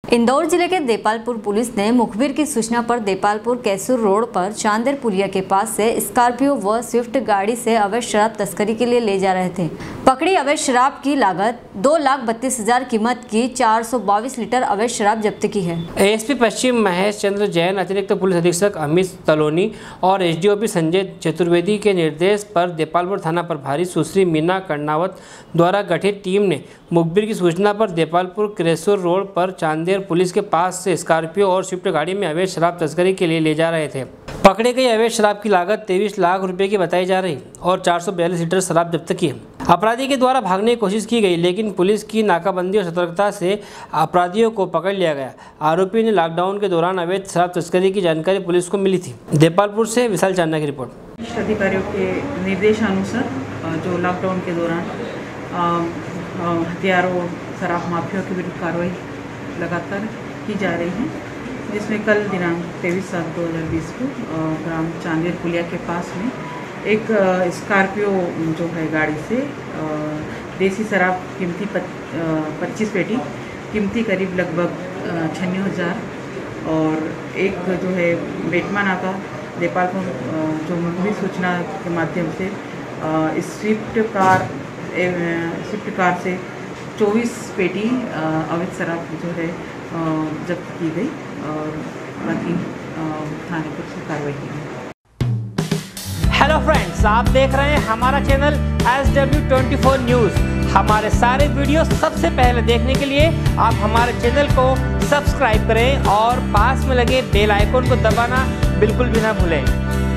इंदौर जिले के देपालपुर पुलिस ने मुखबिर की सूचना पर देपालपुर कैसूर रोड पर चांदेर पुलिया के पास से स्कॉर्पियो व स्विफ्ट गाड़ी से अवैध शराब तस्करी के लिए ले जा रहे थे। पकड़ी अवैध शराब की लागत 2,32,000 कीमत की 422 लीटर अवैध शराब जब्त की है। एएसपी पश्चिम महेश चंद्र जैन, अतिरिक्त पुलिस अधीक्षक अमित तलोनी और एसडीओपी संजय चतुर्वेदी के निर्देश पर देपालपुर थाना प्रभारी सुश्री मीना कर्णावत द्वारा गठित टीम ने मुखबिर की सूचना पर देपालपुर कैसूर रोड पर चांदेर पुलिस के पास से स्कॉर्पियो और स्विफ्ट गाड़ी में अवैध शराब तस्करी के लिए ले जा रहे थे। पकड़े गई अवैध शराब की लागत 23 लाख रुपए की बताई जा रही और 442 लीटर शराब जब्त की। अपराधी के द्वारा भागने की कोशिश की गई, लेकिन पुलिस की नाकाबंदी और सतर्कता से अपराधियों को पकड़ लिया गया। आरोपी ने लॉकडाउन के दौरान अवैध शराब तस्करी की जानकारी पुलिस को मिली थी। देपालपुर से विशाल चांदा की रिपोर्ट। अधिकारियों के निर्देशानुसार जो लॉकडाउन के दौरान हथियारों शराब माफिया के विरुद्ध कार्रवाई लगातार की जा रही है, जिसमें कल दिनांक 23/7/2020 को ग्राम चांदेर पुलिया के पास में एक स्कॉर्पियो जो है गाड़ी से देसी शराब कीमती 25 पेटी कीमती करीब लगभग 96,000 और एक जो है बेटमा नाका देपालपुर जो मुखबिर सूचना के माध्यम से स्विफ्ट कार से 24 पेटी अवैध शराब जो है जब्त की गई और बाकी थाने पर से कार्रवाई की गई। हेलो फ्रेंड्स, आप देख रहे हैं हमारा चैनल SW24 न्यूज़। हमारे सारे वीडियो सबसे पहले देखने के लिए आप हमारे चैनल को सब्सक्राइब करें और पास में लगे बेल आइकन को दबाना बिल्कुल भी ना भूलें।